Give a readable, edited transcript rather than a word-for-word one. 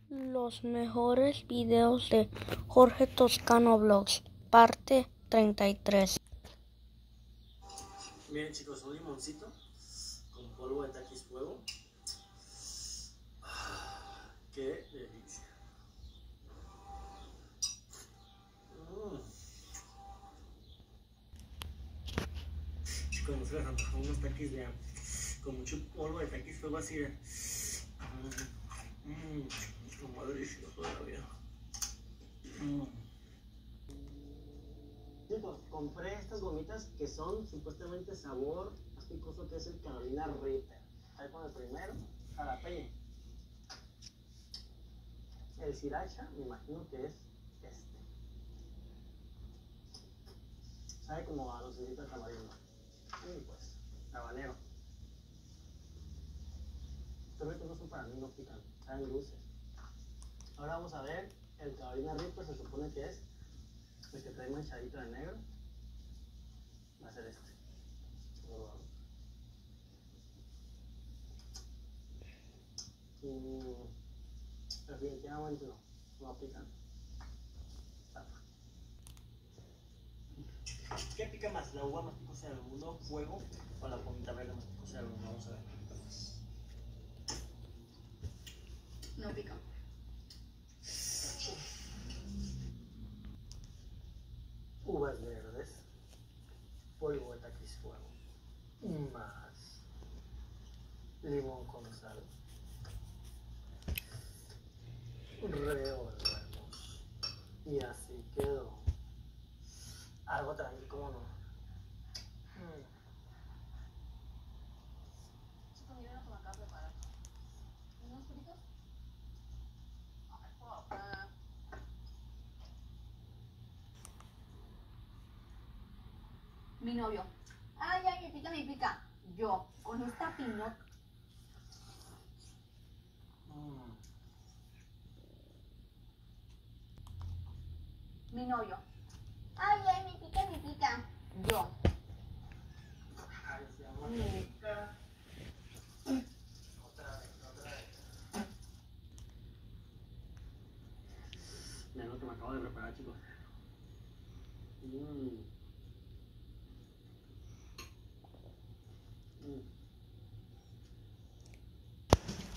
Los mejores videos de Jorge Toscano Vlogs, parte 33. Miren chicos, un limoncito con polvo de taquis fuego. ¡Qué delicia! Chicos, no se les antoja unos taquis de con mucho polvo de taquis fuego así de... lo más delicioso de la vida. Chicos, compré estas gomitas que son supuestamente sabor más picoso, que es el Carolina Reaper. Ahí con el primero, jalapeño. El sriracha, me imagino que es este. Sabe como a dulcecito de tamarindo. Y pues, habanero. Estos ricos no son para mí, no pican, saben dulces. Ahora vamos a ver el Carolina Reaper, se supone que es el que trae manchadito de negro. Va a ser este. Definitivamente no pican. ¿Qué pica más? ¿La uva más picosa del mundo, fuego, o la gomita verde más picosa del mundo? Vamos a ver. No pica. Uvas verdes, polvo de taquis fuego, más limón con sal, revolvemos y así quedó. Algo tranqui, ¿cómo no? Chicos, miren lo que me acabo de preparar. ¿Unos fritos? Ay, papá. Mi novio. Ay, ay, me pica, me pica. Yo, con esta piña. Mi novio. Ay, ay, me pica, me pica. Yo. Ay, se llama rica. Otra vez. Vean lo que me acabo de preparar, chicos.